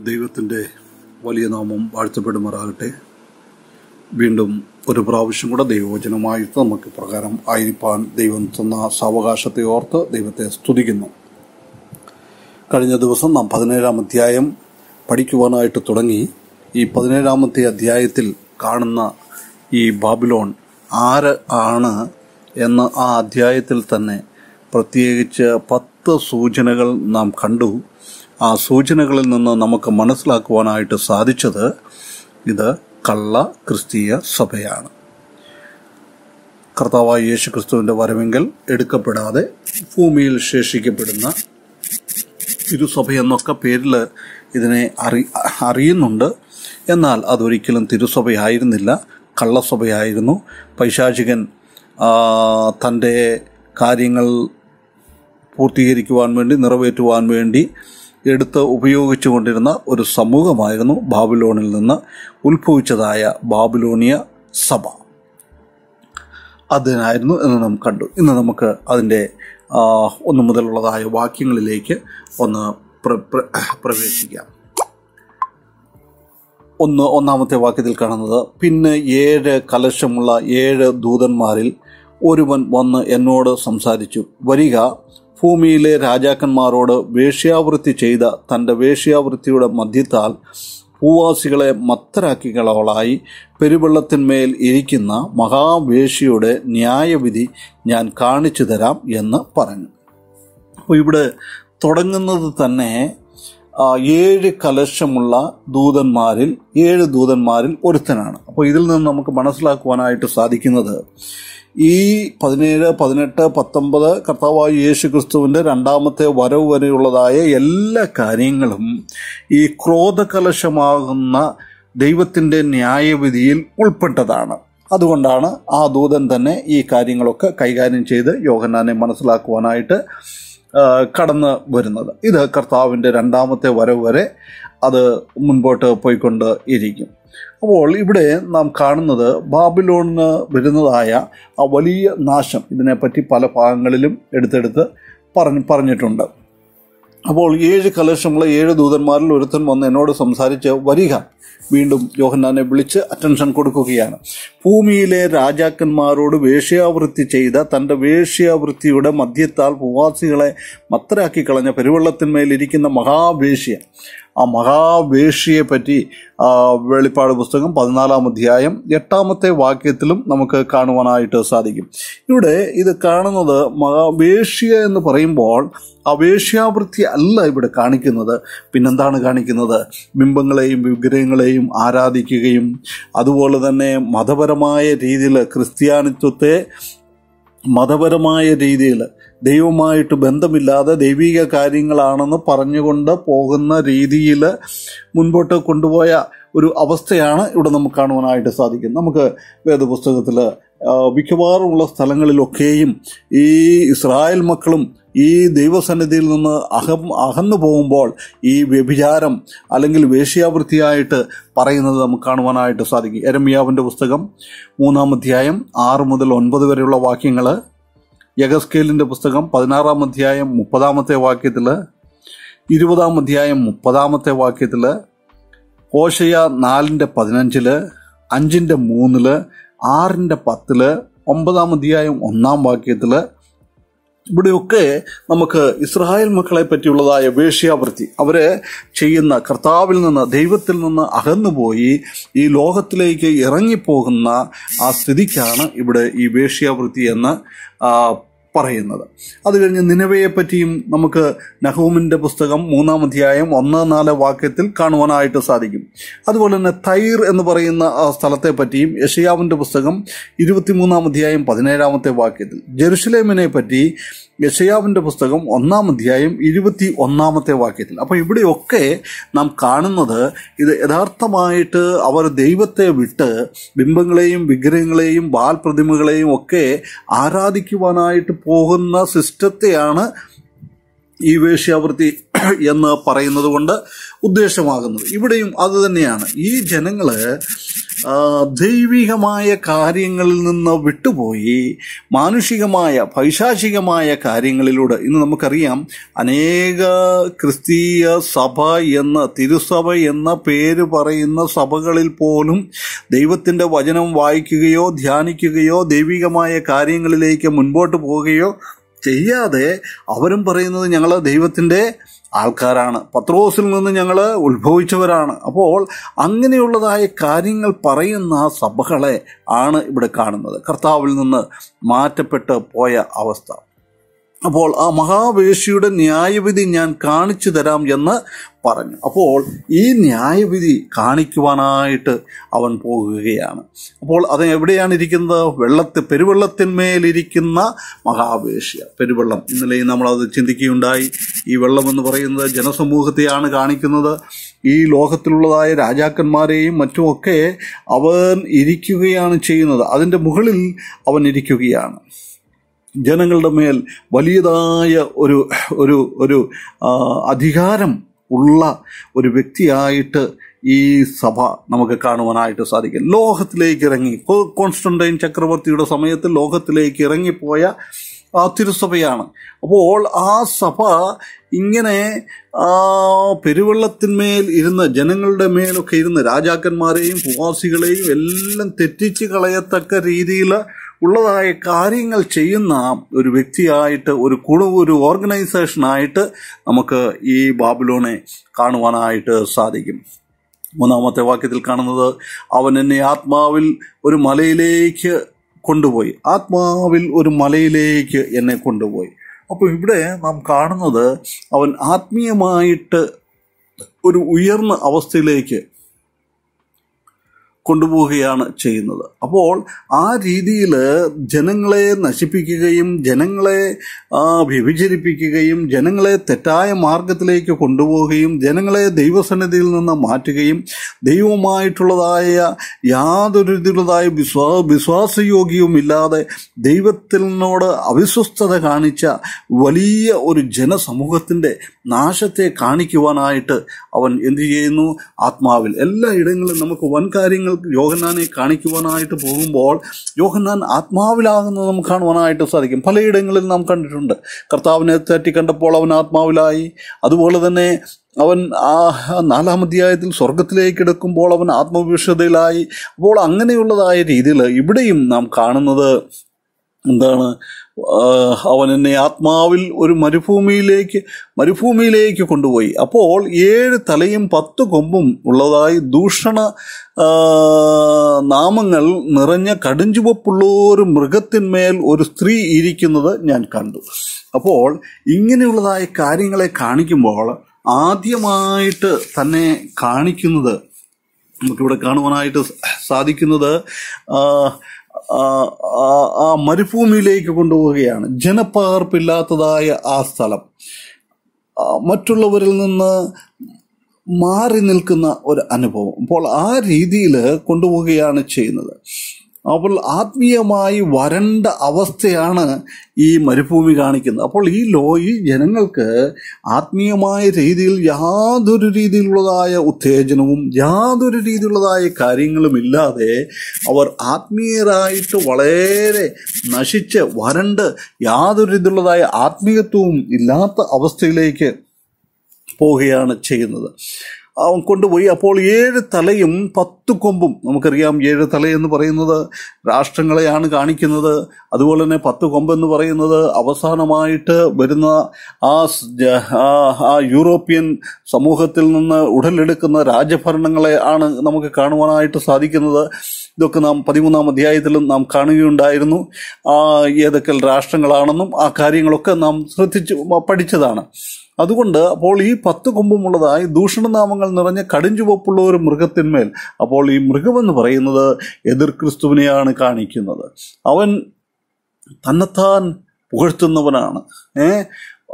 ദൈവത്തിൻ്റെ വലിയ നാമം വാഴ്ത്തപ്പെടുമാറാകട്ടെ. വീണ്ടും ഒരു പ്രാവശ്യം കൂടെ ദൈവവചനമായിട്ട് നമുക്ക് പ്രകാരം ആയിരിക്കാൻ ദൈവം തന്ന സാവകാശത്തെ ഓർത്ത് ദൈവത്തെ സ്തുതിക്കുന്നു. കഴിഞ്ഞ ദിവസം നാം 17-ാം അധ്യായം പഠിക്കുവാനായിട്ട് തുടങ്ങി. ഈ 17-ാമത്തെ അധ്യായത്തിൽ കാണുന്ന ഈ ബാബിലോൺ ആര് ആണ് എന്ന് ആ അധ്യായത്തിൽ തന്നെ പ്രത്യേകിച്ച് 10 സൂചനകൾ നാം കണ്ടു. ആ സൂചനകളിൽ നിന്ന് നമുക്ക് മനസ്സിലാക്കുവാനായിട്ട് സാധിച്ചത് ഇത് കള്ള ക്രിസ്തീയ സഭയാണ്. കർത്താവായ യേശു ക്രിസ്തുവിൻ്റെ വരവെങ്കിൽ എടുക്കപ്പെടാതെ ഭൂമിയിൽ ശേഷിക്കപ്പെടുന്ന തിരുസഭയെന്നൊക്കെ പേരിൽ ഇതിനെ അറിയുന്നുണ്ട്. എന്നാൽ അതൊരിക്കലും തിരുസഭയായിരുന്നില്ല, കള്ളസഭയായിരുന്നു. പൈശാചികൻ തൻ്റെ കാര്യങ്ങൾ പൂർത്തീകരിക്കുവാൻ വേണ്ടി, നിറവേറ്റുവാൻ വേണ്ടി എടുത്ത് ഉപയോഗിച്ചു കൊണ്ടിരുന്ന ഒരു സമൂഹമായിരുന്നു ബാബിലോണിൽ നിന്ന് ഉത്ഭവിച്ചതായ ബാബിലോണിയ സഭ. അതിനായിരുന്നു എന്ന് നാം കണ്ടു. ഇന്ന് നമുക്ക് അതിൻ്റെ 1 മുതലുള്ളതായ വാക്യങ്ങളിലേക്ക് ഒന്ന് പ്രവേശിക്കാം. ഒന്നാമത്തെ വാക്യത്തിൽ കാണുന്നത്, പിന്നെ 7 കലശമുള്ള 7 ദൂതന്മാരിൽ ഒരുവൻ വന്ന് എന്നോട് സംസാരിച്ചു, വരിക, ഭൂമിയിലെ രാജാക്കന്മാരോട് വേശ്യാവൃത്തി ചെയ്ത തൻ്റെ വേശ്യാവൃത്തിയുടെ മധ്യത്താൽ ഭൂവാസികളെ മത്തരാക്കികളായി പെരുവെള്ളത്തിന്മേൽ ഇരിക്കുന്ന മഹാവേശ്യയുടെ ന്യായവിധി ഞാൻ കാണിച്ചു തരാം എന്ന് പറഞ്ഞു. അപ്പോൾ ഇവിടെ തുടങ്ങുന്നത് തന്നെ 7 കലശമുള്ള ദൂതന്മാരിൽ 7 ദൂതന്മാരിൽ ഒരുത്തനാണ്. അപ്പോൾ ഇതിൽ നിന്ന് നമുക്ക് മനസ്സിലാക്കുവാനായിട്ട് സാധിക്കുന്നത്, ഈ 17, 18, 19 കർത്താവായ യേശു ക്രിസ്തുവിൻ്റെ 2ാമത്തെ വരവ് വരെയുള്ളതായ എല്ലാ കാര്യങ്ങളും ഈ ക്രോധകലശമാകുന്ന ദൈവത്തിൻ്റെ ന്യായവിധിയിൽ ഉൾപ്പെട്ടതാണ്. അതുകൊണ്ടാണ് ആ ദൂതൻ തന്നെ ഈ കാര്യങ്ങളൊക്കെ കൈകാര്യം ചെയ്ത് യോഹന്നാനെ മനസ്സിലാക്കുവാനായിട്ട് കടന്നു വരുന്നത്. ഇത് കർത്താവിൻ്റെ 2ാമത്തെ വരവ് വരെ അത് മുൻപോട്ട് പോയിക്കൊണ്ട് ഇരിക്കും. അപ്പോൾ ഇവിടെ നാം കാണുന്നത് ബാബിലോണിന് വരുന്നതായ ആ വലിയ നാശം, ഇതിനെപ്പറ്റി പല ഭാഗങ്ങളിലും എടുത്തെടുത്ത് പറഞ്ഞിട്ടുണ്ട്. അപ്പോൾ 7 കലശമുള്ള 7 ദൂതന്മാരിൽ ഒരുത്തൻ വന്ന് എന്നോട് സംസാരിച്ച്, വരിക, വീണ്ടും യോഹന്നാനെ വിളിച്ച് അറ്റൻഷൻ കൊടുക്കുകയാണ്. ഭൂമിയിലെ രാജാക്കന്മാരോട് വേശ്യാവൃത്തി ചെയ്ത തൻ്റെ വേശ്യാവൃത്തിയുടെ മധ്യത്താൽ ഭൂവാസികളെ മത്തരാക്കി കളഞ്ഞ പെരുവെള്ളത്തിന്മേലിരിക്കുന്ന മഹാവേശ്യ, ആ മഹാവേശ്യയെ പറ്റി വെളിപ്പാട് പുസ്തകം 14-ാം അധ്യായം 8-ാമത്തെ വാക്യത്തിലും നമുക്ക് കാണുവാനായിട്ട് സാധിക്കും. ഇവിടെ ഇത് കാണുന്നത്, മഹാവേശ്യ എന്ന് പറയുമ്പോൾ ആ വേശ്യാവൃത്തി അല്ല ഇവിടെ കാണിക്കുന്നത്. പിന്നെന്താണ് കാണിക്കുന്നത്? ബിംബങ്ങളെയും വിഗ്രഹങ്ങളെയും ആരാധിക്കുകയും അതുപോലെ തന്നെ മതപരമായ രീതിയിൽ ക്രിസ്ത്യാനിത്വത്തെ മതപരമായ രീതിയിൽ ദൈവമായിട്ട് ബന്ധമില്ലാതെ ദൈവിക കാര്യങ്ങളാണെന്ന് പറഞ്ഞുകൊണ്ട് പോകുന്ന രീതിയിൽ മുൻപോട്ട് കൊണ്ടുപോയ ഒരു അവസ്ഥയാണ് ഇവിടെ നമുക്ക് കാണുവാനായിട്ട് സാധിക്കും. നമുക്ക് വേദപുസ്തകത്തിൽ മിക്കവാറുമുള്ള സ്ഥലങ്ങളിലൊക്കെയും ഈ ഇസ്രായേൽ മക്കളും ഈ ദൈവസന്നിധിയിൽ നിന്ന് അകന്നു പോകുമ്പോൾ ഈ വ്യഭിചാരം അല്ലെങ്കിൽ വേശ്യാവൃത്തിയായിട്ട് പറയുന്നത് നമുക്ക് കാണുവാനായിട്ട് സാധിക്കും. യെരമ്യാവിൻ്റെ പുസ്തകം 3-ാം അധ്യായം 6 മുതൽ 9 വരെയുള്ള വാക്യങ്ങൾ, യെഹെസ്കേലിൻ്റെ പുസ്തകം 16-ാം അധ്യായം 30-ാമത്തെ വാക്യത്തിൽ, 20-ാം അധ്യായം 30-ാമത്തെ വാക്യത്തിൽ, ഹോശയ 4:15, 5:3, 6:10, 9-ാം അധ്യായം 1-ാം വാക്യത്തിൽ, ഇവിടെയൊക്കെ നമുക്ക് ഇസ്രായേൽ മക്കളെ പറ്റിയുള്ളതായ വേശ്യാവൃത്തി, അവരെ ചെയ്യുന്ന കർത്താവിൽ നിന്ന്, ദൈവത്തിൽ നിന്ന് അകന്നുപോയി ഈ ലോകത്തിലേക്ക് ഇറങ്ങിപ്പോകുന്ന ആ സ്ഥിതിക്കാണ് ഇവിടെ ഈ വേശ്യാവൃത്തി എന്ന് പറയുന്നത്. അത് കഴിഞ്ഞ് നിനവയെ പറ്റിയും നമുക്ക് നഹൂമിൻ്റെ പുസ്തകം 3-ാം അധ്യായം 1-4 വാക്യത്തിൽ കാണുവാനായിട്ട് സാധിക്കും. അതുപോലെ തന്നെ തൈർ എന്ന് പറയുന്ന ആ സ്ഥലത്തെ പറ്റിയും യെശയ്യാവിൻ്റെ പുസ്തകം 23-ാം അധ്യായം 17-ാമത്തെ വാക്യത്തിൽ, ജെറുസലേമിനെ പറ്റി യെശയ്യാവിൻ്റെ പുസ്തകം 1-ാം അധ്യായം 21-ാമത്തെ വാക്യത്തിൽ. അപ്പോൾ ഇവിടെയൊക്കെ നാം കാണുന്നത്, ഇത് യഥാർത്ഥമായിട്ട് അവർ ദൈവത്തെ വിട്ട് ബിംബങ്ങളെയും വിഗ്രഹങ്ങളെയും ബാൽപ്രതിമകളെയും ഒക്കെ ആരാധിക്കുവാനായിട്ട് പോകുന്ന സിസ്റ്റത്തെയാണ് ഈ വേശ്യാവൃത്തി എന്ന് പറയുന്നത് കൊണ്ട് ഉദ്ദേശമാകുന്നത്. ഇവിടെയും അത് തന്നെയാണ്. ഈ ജനങ്ങള് ദൈവികമായ കാര്യങ്ങളിൽ നിന്ന് വിട്ടുപോയി മാനുഷികമായ പൈശാചികമായ കാര്യങ്ങളിലൂടെ ഇന്ന് നമുക്കറിയാം അനേക ക്രിസ്തീയ സഭ എന്ന തിരുസഭ എന്ന പേര് പറയുന്ന സഭകളിൽ പോലും ദൈവത്തിൻ്റെ വചനം വായിക്കുകയോ ധ്യാനിക്കുകയോ ദൈവികമായ കാര്യങ്ങളിലേക്ക് മുൻപോട്ട് പോവുകയോ ചെയ്യാതെ അവരും പറയുന്നത് ഞങ്ങൾ ദൈവത്തിൻ്റെ ആൾക്കാരാണ്, പത്രോസിൽ നിന്ന് ഞങ്ങൾ ഉത്ഭവിച്ചവരാണ്. അപ്പോൾ അങ്ങനെയുള്ളതായ കാര്യങ്ങൾ പറയുന്ന സഭകളെ ആണ് ഇവിടെ കാണുന്നത്, കർത്താവിൽ നിന്ന് മാറ്റപ്പെട്ട് പോയ അവസ്ഥ. അപ്പോൾ ആ മഹാവേശ്യയുടെ ന്യായവിധി ഞാൻ കാണിച്ചു തരാം എന്ന് പറഞ്ഞു. അപ്പോൾ ഈ ന്യായവിധി കാണിക്കുവാനായിട്ട് അവൻ പോകുകയാണ്. അപ്പോൾ അത് എവിടെയാണ് ഇരിക്കുന്നത്? പെരുവെള്ളത്തിന്മേലിരിക്കുന്ന മഹാവേശ്യ. പെരുവെള്ളം, ഇന്നലെ നമ്മളത് ചിന്തിക്കുകയുണ്ടായി. ഈ വെള്ളം എന്ന് പറയുന്നത് ജനസമൂഹത്തെയാണ് കാണിക്കുന്നത്. ഈ ലോകത്തിലുള്ളതായ രാജാക്കന്മാരെയും മറ്റുമൊക്കെ അവൻ ഇരിക്കുകയാണ് ചെയ്യുന്നത്. അതിൻ്റെ മുകളിൽ അവൻ ഇരിക്കുകയാണ്. ജനങ്ങളുടെ മേൽ വലിയതായ ഒരു അധികാരം ഉള്ള ഒരു വ്യക്തിയായിട്ട് ഈ സഭ നമുക്ക് കാണുവാനായിട്ട് സാധിക്കും. ലോകത്തിലേക്ക് ഇറങ്ങി, കോൺസ്റ്റന്റൈൻ ചക്രവർത്തിയുടെ സമയത്ത് ലോകത്തിലേക്ക് ഇറങ്ങിപ്പോയ ആ തിരുസഭയാണ്. അപ്പോൾ ആ സഭ ഇങ്ങനെ പെരുവെള്ളത്തിന്മേൽ ഇരുന്ന് ജനങ്ങളുടെ മേലൊക്കെ ഇരുന്ന് രാജാക്കന്മാരെയും ഭൂവാസികളെയും എല്ലാം തെറ്റിച്ച് കളയത്തക്ക രീതിയിൽ ഉള്ളതായ കാര്യങ്ങൾ ചെയ്യുന്ന ഒരു വ്യക്തിയായിട്ട്, ഒരു ഓർഗനൈസേഷനായിട്ട് നമുക്ക് ഈ ബാബിലോണെ കാണുവാനായിട്ട് സാധിക്കും. 3-ാമത്തെ വാക്യത്തിൽ കാണുന്നത്, അവൻ എന്നെ ആത്മാവിൽ ഒരു മലയിലേക്ക് കൊണ്ടുപോയി. ആത്മാവിൽ ഒരു മലയിലേക്ക് എന്നെ കൊണ്ടുപോയി. അപ്പോൾ ഇവിടെ നാം കാണുന്നത് അവൻ ആത്മീയമായിട്ട് ഒരു ഉയർന്ന അവസ്ഥയിലേക്ക് കൊണ്ടുപോവുകയാണ് ചെയ്യുന്നത്. അപ്പോൾ ആ രീതിയിൽ ജനങ്ങളെ നശിപ്പിക്കുകയും ജനങ്ങളെ വ്യഭിചരിപ്പിക്കുകയും ജനങ്ങളെ തെറ്റായ മാർഗത്തിലേക്ക് കൊണ്ടുപോവുകയും ജനങ്ങളെ ദൈവസന്നിധിയിൽ നിന്ന് മാറ്റുകയും ദൈവമായിട്ടുള്ളതായ യാതൊരു രീതിയിലുള്ളതായ വിശ്വാസയോഗ്യവുമില്ലാതെ ദൈവത്തിനോട് അവിശ്വസ്തത കാണിച്ച വലിയ ഒരു ജനസമൂഹത്തിൻ്റെ നാശത്തെ കാണിക്കുവാനായിട്ട് അവൻ എന്തു ചെയ്യുന്നു? ആത്മാവിൽ എല്ലാ ഇടങ്ങളിലും നമുക്ക് വൻ കാര്യങ്ങൾ യോഹന്നാനെ കാണിക്കുവാനായിട്ട് പോകുമ്പോൾ യോഹന്നാൻ ആത്മാവിലാകുന്നത് നമുക്ക് കാണുവാനായിട്ട് സാധിക്കും. പലയിടങ്ങളിൽ നാം കണ്ടിട്ടുണ്ട്. കർത്താവിനെ തെറ്റി കണ്ടപ്പോൾ അവൻ ആത്മാവിലായി. അതുപോലെ തന്നെ അവൻ ആ 4-ാം അധ്യായത്തിൽ സ്വർഗത്തിലേക്ക് എടുക്കുമ്പോൾ അവൻ ആത്മവിശുദ്ധയിലായി. അപ്പോൾ അങ്ങനെയുള്ളതായ രീതിയിൽ ഇവിടെയും നാം കാണുന്നത് എന്താണ്? അവൻ എന്നെ ആത്മാവിൽ ഒരു മരുഭൂമിയിലേക്ക് കൊണ്ടുപോയി. അപ്പോൾ 7 തലയും 10 കൊമ്പും ഉള്ളതായി ദൂഷണ നാമങ്ങൾ നിറഞ്ഞ കടുഞ്ചുവപ്പുള്ള ഒരു മൃഗത്തിന്മേൽ ഒരു സ്ത്രീ ഇരിക്കുന്നത് ഞാൻ കണ്ടു. അപ്പോൾ ഇങ്ങനെയുള്ളതായ കാര്യങ്ങളെ കാണിക്കുമ്പോൾ ആദ്യമായിട്ട് തന്നെ കാണിക്കുന്നത് നമുക്കിവിടെ കാണുവാനായിട്ട് സാധിക്കുന്നത് ആ മരുഭൂമിയിലേക്ക് കൊണ്ടുപോവുകയാണ്. ജനപ്പകർപ്പില്ലാത്തതായ ആ സ്ഥലം, മറ്റുള്ളവരിൽ നിന്ന് മാറി നിൽക്കുന്ന ഒരു അനുഭവം. അപ്പോൾ ആ രീതിയിൽ കൊണ്ടുപോവുകയാണ് ചെയ്യുന്നത്. അപ്പോൾ ആത്മീയമായി വരണ്ട അവസ്ഥയാണ് ഈ മരുഭൂമി കാണിക്കുന്നത്. അപ്പോൾ ഈ ജനങ്ങൾക്ക് ആത്മീയമായ രീതിയിൽ യാതൊരു രീതിയിലുള്ളതായ ഉത്തേജനവും യാതൊരു രീതിയിലുള്ളതായ കാര്യങ്ങളുമില്ലാതെ അവർ ആത്മീയരായിട്ട് വളരെ നശിച്ച് വരണ്ട് യാതൊരു രീതിയിലുള്ളതായ ആത്മീയത്വവും ഇല്ലാത്ത അവസ്ഥയിലേക്ക് പോവുകയാണ് ചെയ്യുന്നത്. അവൻ കൊണ്ടുപോയി. അപ്പോൾ 7 തലയും 10 കൊമ്പും, നമുക്കറിയാം 7 തല എന്ന് പറയുന്നത് രാഷ്ട്രങ്ങളെയാണ് കാണിക്കുന്നത്. അതുപോലെ തന്നെ 10 കൊമ്പ് എന്ന് പറയുന്നത് അവസാനമായിട്ട് വരുന്ന ആ യൂറോപ്യൻ സമൂഹത്തിൽ നിന്ന് ഉടലെടുക്കുന്ന രാജഭരണങ്ങളെ ആണ് നമുക്ക് കാണുവാനായിട്ട് സാധിക്കുന്നത്. ഇതൊക്കെ നാം 13-ാം അധ്യായത്തിലും നാം കാണുകയുണ്ടായിരുന്നു. ഏതൊക്കെ രാഷ്ട്രങ്ങളാണെന്നും ആ കാര്യങ്ങളൊക്കെ നാം പഠിച്ചതാണ്. അതുകൊണ്ട് അപ്പോൾ ഈ 10 കൊമ്പുമുള്ളതായി ദൂഷണനാമങ്ങൾ നിറഞ്ഞ കടുഞ്ചുവപ്പുള്ള ഒരു മൃഗത്തിന്മേൽ, അപ്പോൾ ഈ മൃഗമെന്ന് പറയുന്നത് എതിർ ക്രിസ്തുവിനെയാണ് കാണിക്കുന്നത്. അവൻ തന്നെത്താൻ പുകഴ്ത്തുന്നവനാണ്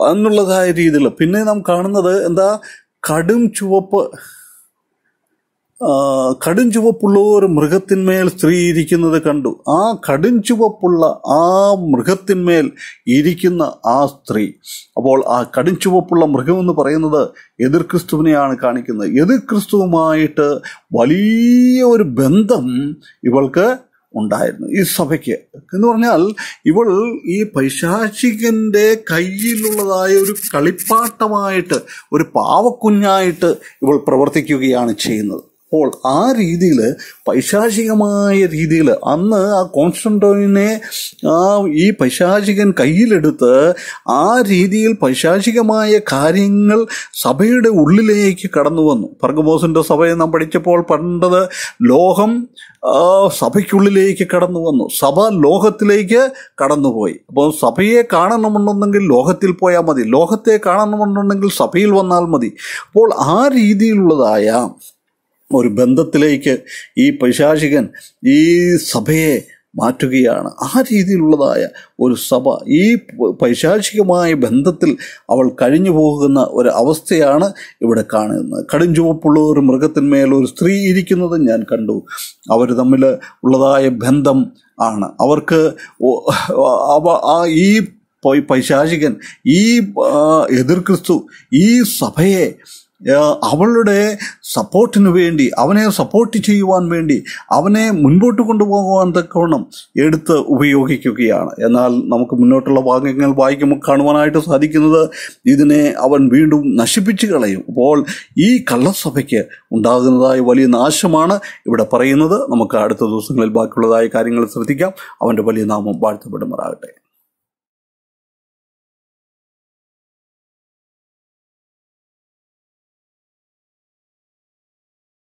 എന്നുള്ളതായ രീതിയിൽ. പിന്നെ നാം കാണുന്നത് എന്താ? കടും ചുവപ്പ് കടുംചുവപ്പുള്ള ഒരു മൃഗത്തിന്മേൽ സ്ത്രീ ഇരിക്കുന്നത് കണ്ടു. ആ കടുംചുവപ്പുള്ള ആ മൃഗത്തിന്മേൽ ഇരിക്കുന്ന ആ സ്ത്രീ, അപ്പോൾ ആ കടുംചുവപ്പുള്ള മൃഗം എന്ന് പറയുന്നത് എതിർ ക്രിസ്തുവിനെയാണ് കാണിക്കുന്നത്. എതിർ ക്രിസ്തുവുമായിട്ട് വലിയ ഒരു ബന്ധം ഇവൾക്ക് ഉണ്ടായിരുന്നു, ഈ സഭയ്ക്ക്. എന്ന് പറഞ്ഞാൽ ഇവൾ ഈ പൈശാചികന്റെ കയ്യിലുള്ളതായ ഒരു കളിപ്പാട്ടമായിട്ട്, ഒരു പാവക്കുഞ്ഞായിട്ട് ഇവൾ പ്രവർത്തിക്കുകയാണ് ചെയ്യുന്നത്. അപ്പോൾ ആ രീതിയിൽ, പൈശാചികമായ രീതിയിൽ, അന്ന് ആ കോൺസ്റ്റന്റൈനെ ഈ പൈശാചികൻ കയ്യിലെടുത്ത് ആ രീതിയിൽ പൈശാചികമായ കാര്യങ്ങൾ സഭയുടെ ഉള്ളിലേക്ക് കടന്നു വന്നു. പെർഗമോസിന്റെ സഭയെ നാം പഠിച്ചപ്പോൾ പണ്ടത് ലോകം സഭയ്ക്കുള്ളിലേക്ക് കടന്നു വന്നു, സഭ ലോകത്തിലേക്ക് കടന്നുപോയി. അപ്പോൾ സഭയെ കാണണമെന്നുണ്ടെങ്കിൽ ലോകത്തിൽ പോയാൽ മതി, ലോകത്തെ കാണണമെന്നുണ്ടെങ്കിൽ സഭയിൽ വന്നാൽ മതി. അപ്പോൾ ആ രീതിയിലുള്ളതായ ഒരു ബന്ധത്തിലേക്ക് ഈ പൈശാചികൻ ഈ സഭയെ മാറ്റുകയാണ്. ആ രീതിയിലുള്ളതായ ഒരു സഭ ഈ പൈശാചികമായ ബന്ധത്തിൽ അവൾ കഴിഞ്ഞു പോകുന്ന ഒരു അവസ്ഥയാണ് ഇവിടെ കാണുന്നത്. കടുംചുവപ്പുള്ള ഒരു മൃഗത്തിന്മേൽ ഒരു സ്ത്രീ ഇരിക്കുന്നത് ഞാൻ കണ്ടു. അവർ തമ്മിൽ ഉള്ളതായ ബന്ധം ആണ്. അവർക്ക് ഈ പൈശാചികൻ, ഈ എതിർ ക്രിസ്തു ഈ സഭയെ അവളുടെ സപ്പോർട്ടിന് വേണ്ടി, അവനെ സപ്പോർട്ട് ചെയ്യുവാൻ വേണ്ടി, അവനെ മുൻപോട്ട് കൊണ്ടുപോകുവാൻ തക്കവണ്ണം എടുത്ത് ഉപയോഗിക്കുകയാണ്. എന്നാൽ നമുക്ക് മുന്നോട്ടുള്ള ഭാഗങ്ങൾ വായിക്കുമ്പോൾ കാണുവാനായിട്ട് സാധിക്കുന്നത് ഇതിനെ അവൻ വീണ്ടും നശിപ്പിച്ചു കളയും. അപ്പോൾ ഈ കള്ളസഭയ്ക്ക് ഉണ്ടാകുന്നതായ വലിയ നാശമാണ് ഇവിടെ പറയുന്നത്. നമുക്ക് അടുത്ത ദിവസങ്ങളിൽ ബാക്കിയുള്ളതായ കാര്യങ്ങൾ ശ്രദ്ധിക്കാം. അവൻ്റെ വലിയ നാമം വാഴ്ത്തപ്പെടുമാറാകട്ടെ.